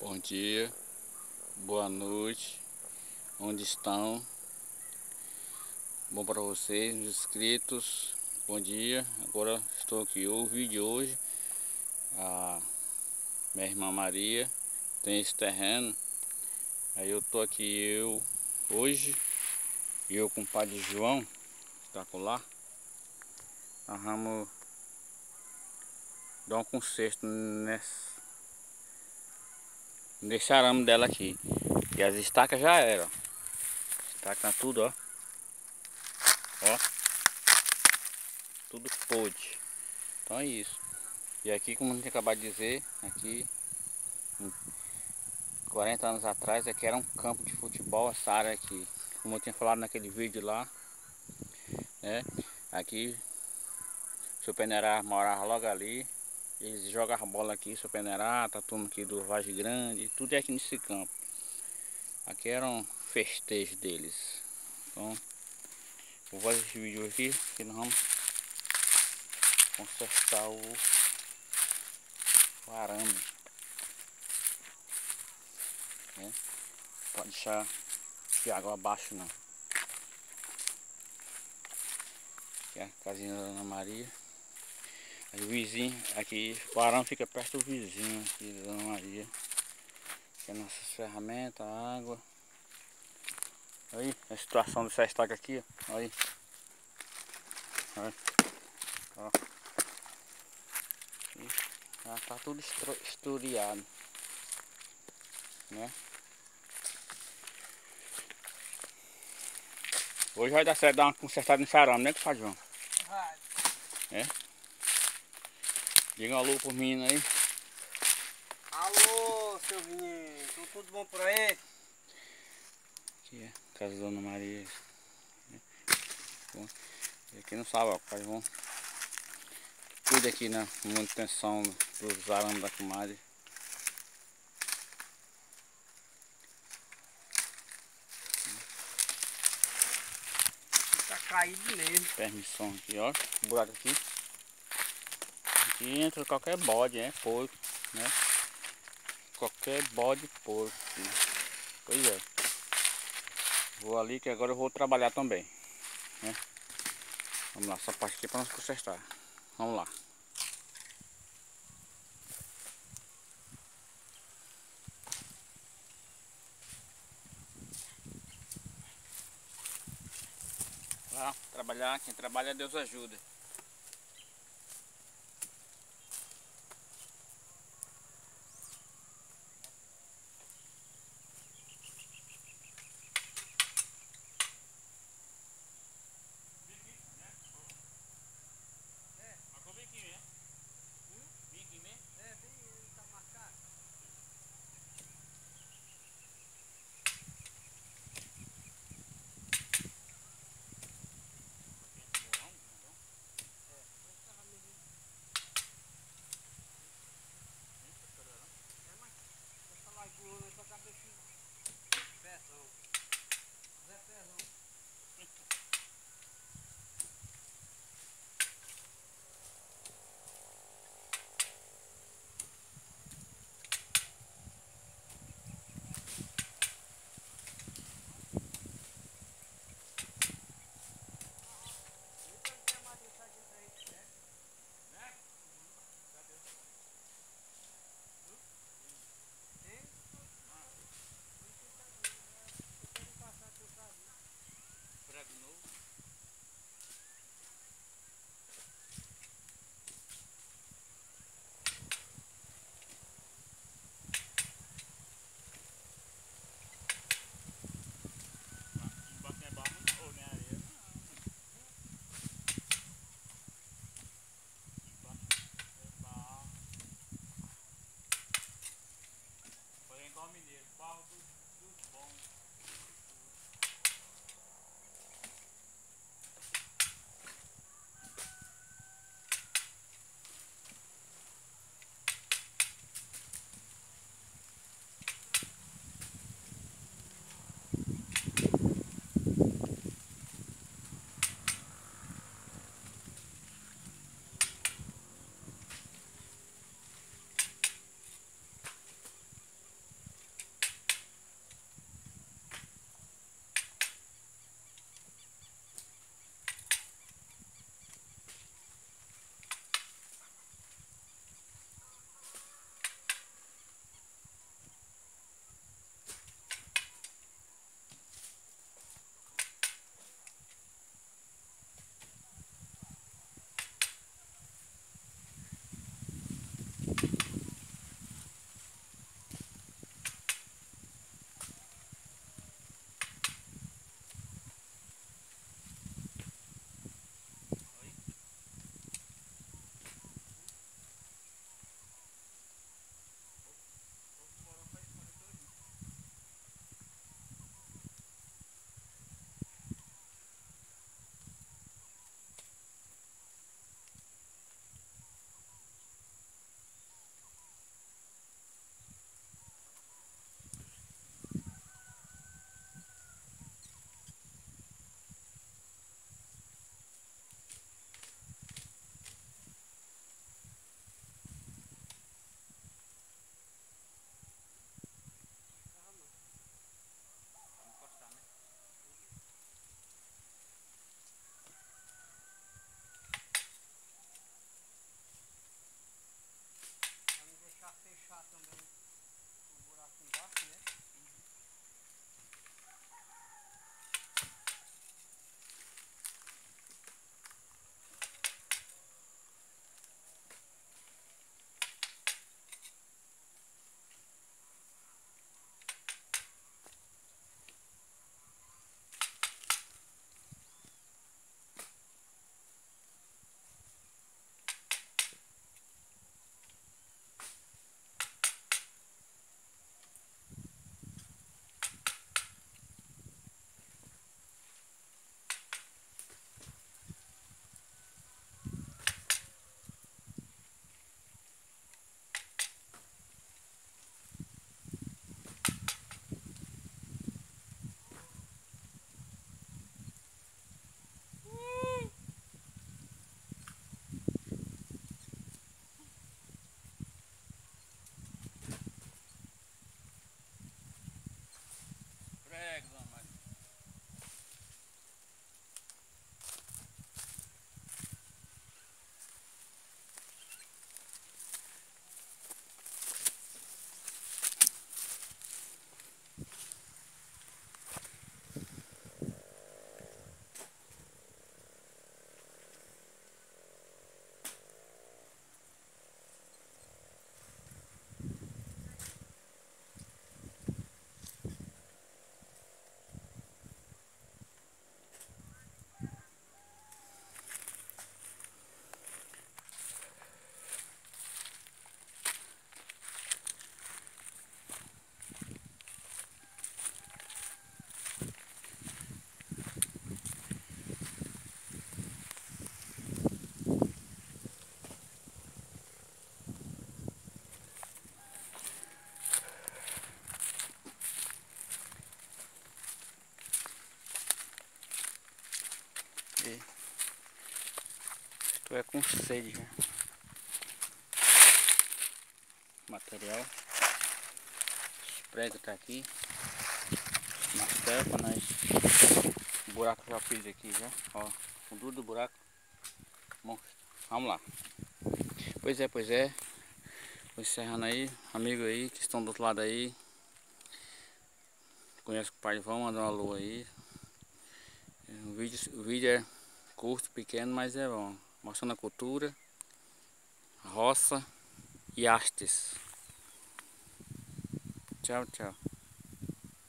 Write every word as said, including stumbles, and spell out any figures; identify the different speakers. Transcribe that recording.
Speaker 1: Bom dia, boa noite, onde estão? Bom para vocês, meus inscritos, bom dia. Agora estou aqui, o vídeo de hoje, a minha irmã Maria tem esse terreno, aí eu tô aqui, eu hoje, e eu com o padre João, que está com lá, nós vamos dar um conserto nesse, nesse arame dela aqui, e as estacas já eram, estaca tudo, ó. Ó, tudo podre. Então é isso. E aqui, como a gente acabou de dizer, aqui quarenta anos atrás aqui era um campo de futebol, essa área aqui. Como eu tinha falado naquele vídeo lá, né? Aqui o seu Penerá morava logo ali. Eles jogavam bola aqui, seu Penerá, tá turma aqui do Vagem Grande, tudo é aqui nesse campo. Aqui era um festejo deles. Então, vou fazer esse vídeo aqui que nós vamos consertar o, o arame, né? Pode deixar de água abaixo não. Aqui é a casinha da Ana Maria. Aí o vizinho, aqui o arame fica perto do vizinho aqui da Ana Maria. Aqui é nossas ferramentas, água. Aí a situação dessa estaca aqui, ó. Aí. Aí. Ó. E já tá tudo historiado, né? Hoje vai dar certo dar uma consertada nesse arame, né, compadre João? Vai. É? Diga um alô pro menino aí.
Speaker 2: Alô, seu menino, tudo, tudo bom por aí?
Speaker 1: Aqui é a casa da Dona Maria. Bom, aqui não sabe, ó, compadre João. Cuida aqui na manutenção dos arames da comadre.
Speaker 2: Tá caído mesmo.
Speaker 1: Permissão aqui, ó. Buraco aqui. Aqui entra qualquer bode, né? Porco, né? Qualquer bode porco. Né? Pois é. Vou ali que agora eu vou trabalhar também, né? Vamos lá, essa parte aqui é para nós consertar. Vamos lá. Lá, trabalhar, quem trabalha Deus ajuda.
Speaker 2: Fechar também o buraco embaixo, né?
Speaker 1: Prego, mas... E estou é com sede já. Material. Os pregos tá aqui. Martelo para nós. O buraco já fiz aqui já. Ó, o duro do buraco. Bom, vamos lá. Pois é, pois é. Vou encerrando aí. Amigo aí que estão do outro lado aí. Conhece o pai, vão mandar uma alô aí. O vídeo, o vídeo é curto, pequeno, mas é bom. Mostrando a cultura, roça e hastes. Tchau, tchau.